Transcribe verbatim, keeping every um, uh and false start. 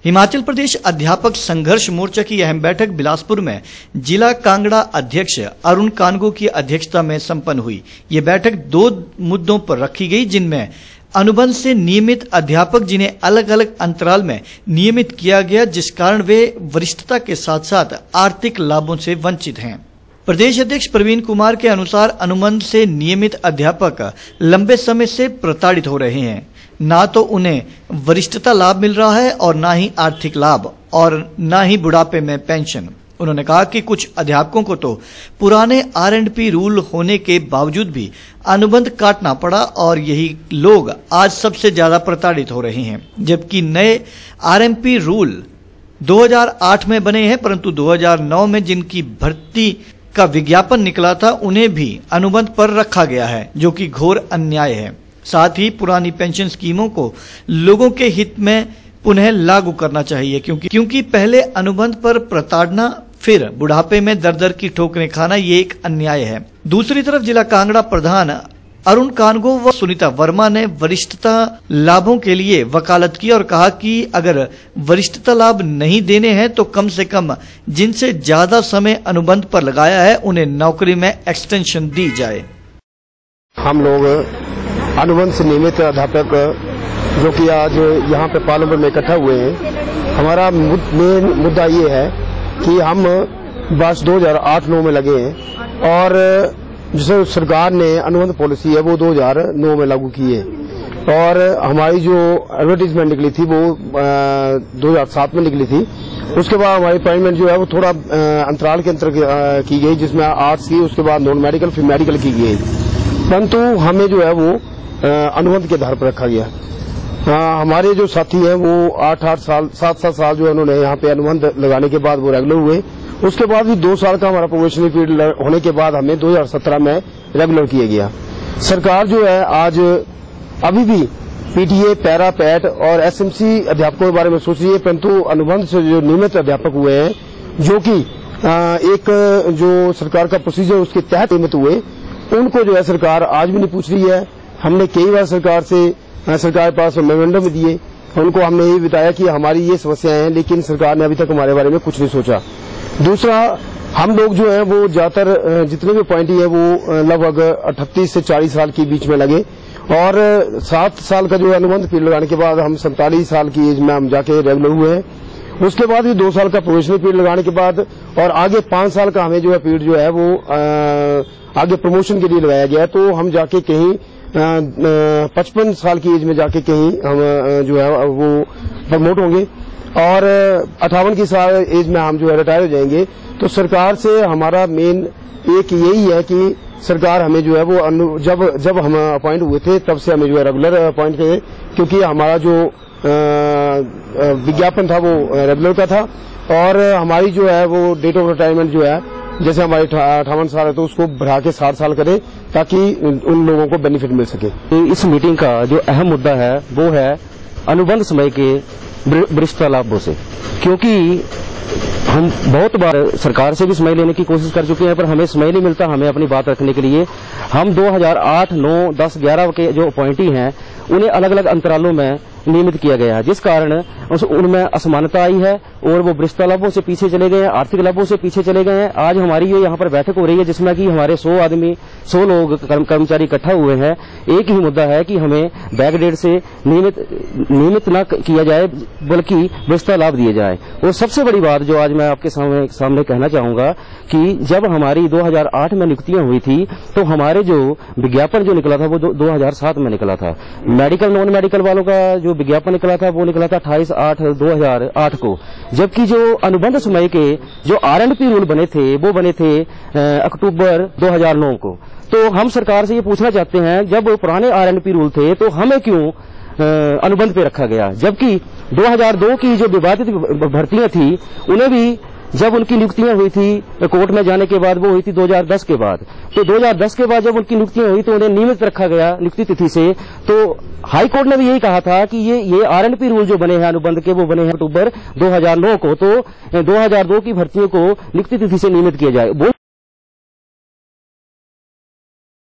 हिमाचल प्रदेश अध्यापक संघर्ष मोर्चा की अहम बैठक बिलासपुर में जिला कांगड़ा अध्यक्ष अरुण कानगो की अध्यक्षता में संपन्न हुई। ये बैठक दो मुद्दों पर रखी गई, जिनमें अनुबंध से नियमित अध्यापक जिन्हें अलग अलग अंतराल में नियमित किया गया, जिस कारण वे वरिष्ठता के साथ साथ आर्थिक लाभों से वंचित हैं। प्रदेश अध्यक्ष प्रवीण कुमार के अनुसार अनुबंध से नियमित अध्यापक लंबे समय से प्रताड़ित हो रहे हैं। ना तो उन्हें वरिष्ठता लाभ मिल रहा है और ना ही आर्थिक लाभ और ना ही बुढ़ापे में पेंशन। उन्होंने कहा कि कुछ अध्यापकों को तो पुराने आर एंड पी रूल होने के बावजूद भी अनुबंध काटना पड़ा और यही लोग आज सबसे ज्यादा प्रताड़ित हो रहे हैं। जबकि नए आर एम पी रूल दो हज़ार आठ में बने हैं, परंतु दो हज़ार नौ में जिनकी भर्ती का विज्ञापन निकला था उन्हें भी अनुबंध पर रखा गया है, जो कि घोर अन्याय है। साथ ही पुरानी पेंशन स्कीमों को लोगों के हित में पुनः लागू करना चाहिए, क्योंकि क्योंकि पहले अनुबंध पर प्रताड़ना, फिर बुढ़ापे में दर दर की ठोकरें खाना, ये एक अन्याय है। दूसरी तरफ जिला कांगड़ा प्रधान अरुण कानगो व सुनीता वर्मा ने वरिष्ठता लाभों के लिए वकालत की और कहा कि अगर वरिष्ठता लाभ नहीं देने हैं तो कम से कम जिनसे ज्यादा समय अनुबंध पर लगाया है उन्हें नौकरी में एक्सटेंशन दी जाए। हम लोग अनुबंध से नियमित अध्यापक जो कि आज यहाँ पे पार्लियामेंट में इकट्ठा हुए हैं, हमारा मेन मुद्दा ये है कि हम वर्ष दो हज़ार आठ नौ में लगे हैं और जिसे सरकार ने अनुबंध पॉलिसी है वो दो हज़ार नौ में लागू की है और हमारी जो एडवर्टीजमेंट निकली थी वो दो हज़ार सात में निकली थी। उसके बाद हमारी अपॉइंटमेंट जो है वो थोड़ा अंतराल के अंतर की गई, जिसमें आर्ट्स की, उसके बाद नॉन मेडिकल, फिर मेडिकल की गई, परंतु हमें जो है वो अनुबंध के आधार पर रखा गया। आ, हमारे जो साथी हैं वो आठ आठ साल सात सात साल जो है उन्होंने यहाँ पे अनुबंध लगाने के बाद वो रेगुलर हुए। उसके बाद भी दो साल का हमारा प्रोबेशनरी पीरियड होने के बाद हमें दो हज़ार सत्रह में रेगुलर किया गया। सरकार जो है आज अभी भी पीटीए, पैरा, पैट और एसएमसी अध्यापकों के बारे में सोच रही है, परंतु अनुबंध से जो नियमित अध्यापक हुए हैं, जो कि एक जो सरकार का प्रोसीजर उसके तहत नियमित हुए, उनको जो है सरकार आज भी नहीं पूछ रही है। हमने कई बार सरकार से सरकार के पास मेमोरेंडम दिए, उनको हमने ये बताया कि हमारी ये समस्याएं हैं, लेकिन सरकार ने अभी तक हमारे बारे में कुछ नहीं सोचा। दूसरा, हम लोग जो है वो ज्यादातर जितने भी पॉइंट है वो लगभग अठतीस से चालीस साल के बीच में लगे और सात साल का जो अनुबंध पीरियड लगाने के बाद हम सैंतालीस साल की एज में हम जाके रेगुलर हुए हैं। उसके बाद भी दो साल का प्रोबेशनरी पीरियड लगाने के बाद और आगे पांच साल का हमें जो है पीरियड जो है वो आ, आगे प्रमोशन के लिए लगाया गया, तो हम जाके कहीं पचपन साल की एज में जाके कहीं हम जो है वो प्रमोट होंगे और अट्ठावन की साल एज में हम जो है रिटायर हो जाएंगे। तो सरकार से हमारा मेन एक यही है कि सरकार हमें जो है वो जब जब हम अपॉइंट हुए थे तब से हमें जो है रेगुलर अपॉइंट करे, क्योंकि हमारा जो विज्ञापन था वो रेगुलर का था और हमारी जो है वो डेट ऑफ रिटायरमेंट जो है जैसे हमारे अट्ठावन साल है तो उसको बढ़ा के साठ साल करें ताकि उन लोगों को बेनिफिट मिल सके। इस मीटिंग का जो अहम मुद्दा है वो है अनुबंध समय के वरिष्ठता लाभों से, क्योंकि हम बहुत बार सरकार से भी समय लेने की कोशिश कर चुके हैं पर हमें समय नहीं मिलता हमें अपनी बात रखने के लिए। हम दो हज़ार आठ, नौ, दस, ग्यारह के जो अपॉइंटी हैं उन्हें अलग अलग अंतरालों में नियमित किया गया है, जिस कारण उनमें असमानता आई है और वो वरिष्ठता लाभों से पीछे चले गए हैं, आर्थिक लाभों से पीछे चले गए हैं। आज हमारी ये यहाँ पर बैठक हो रही है जिसमें कि हमारे सौ आदमी सौ लोग कर्मचारी इकट्ठा हुए हैं। एक ही मुद्दा है कि हमें बैकडेट से नियमित नियमित न किया जाए बल्कि वरिष्ठता लाभ दिए जाए। और सबसे बड़ी बात जो आज मैं आपके सामने सामने कहना चाहूंगा कि जब हमारी दो हज़ार आठ में नियुक्तियां हुई थी तो हमारे जो विज्ञापन जो निकला था वो दो हज़ार सात में निकला था। मेडिकल, नॉन मेडिकल वालों का जो विज्ञापन निकला था वो निकला था अट्ठाईस आठ दो हज़ार आठ को, जबकि जो अनुबंध समय के जो आर एंड पी रूल बने थे वो बने थे अक्टूबर दो हज़ार नौ को। तो हम सरकार से ये पूछना चाहते हैं, जब पुराने आर एंड पी रूल थे तो हमें क्यों अनुबंध पे रखा गया, जबकि दो हज़ार दो की जो विवादित भर्तियां थी उन्हें भी जब उनकी नियुक्तियां हुई थी कोर्ट में जाने के बाद वो हुई थी दो हज़ार दस के बाद, तो दो हज़ार दस के बाद जब उनकी नियुक्तियां हुई तो उन्हें नियमित रखा गया नियुक्ति तिथि से। तो हाई कोर्ट ने भी यही कहा था कि ये ये आर एंड पी रूल जो बने हैं अनुबंध के वो बने हैं अक्टूबर दो हज़ार नौ को, तो दो हज़ार दो की भर्तियों को नियुक्ति तिथि से नियमित किया जाए। वो